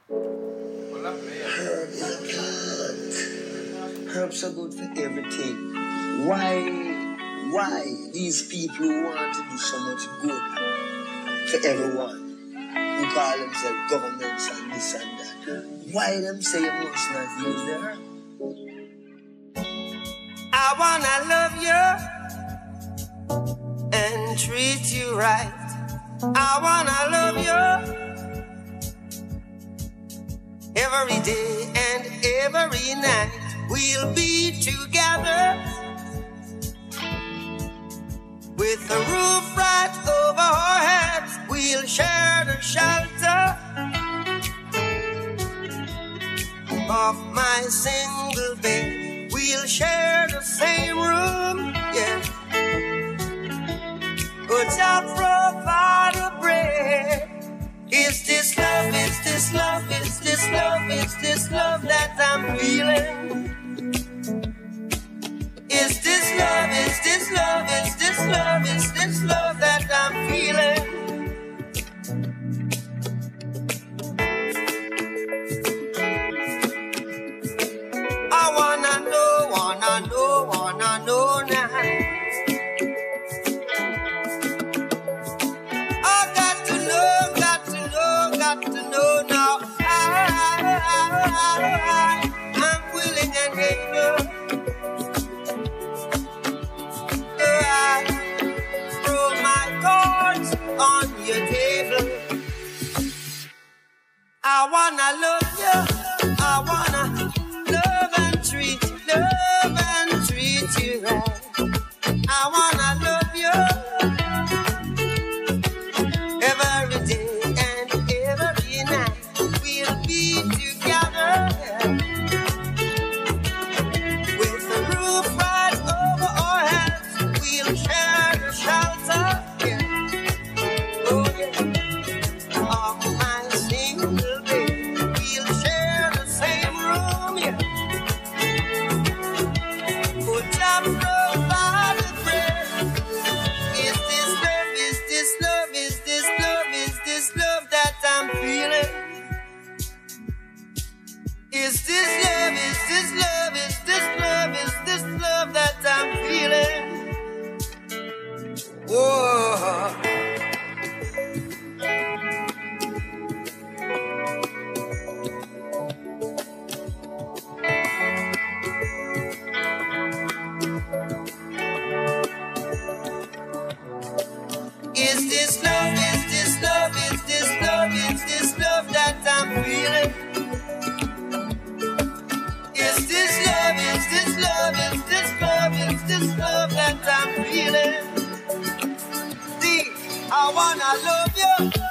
Herb is a plant. Herbs are good for everything. Why these people who want to do so much good for everyone, who call themselves governments and this and that, why them say you must not use the herb? I wanna love you and treat you right. I wanna love you every day and every night. We'll be together with a roof right over our heads. We'll share the shelter of my single bed. We'll share the same room, yeah. But I'll provide the bread. Is this love, is this love, is this love, is this love that I'm feeling? Is this love, is this love, is this love, is this love that I'm feeling? I wanna know now. I got to know now. I'm willing and able. I throw my cards on your table. I wanna love you. I wanna love and treat you right. I wanna love you every day and every night. We'll be together with the roof right over our heads. We'll share the shelter, yeah. Oh yeah, of my single bed. We'll share the same room, yeah. Put up provide the bread. Is this love, is this love, is this love, is this love that I'm feeling? Is this love, is this love, is this love, is this love that I'm feeling? Whoa. Is this love, is this love, is this love, is this love that I'm feeling? Is this love, is this love, is this love, is this love that I'm feeling? See, I wanna love you.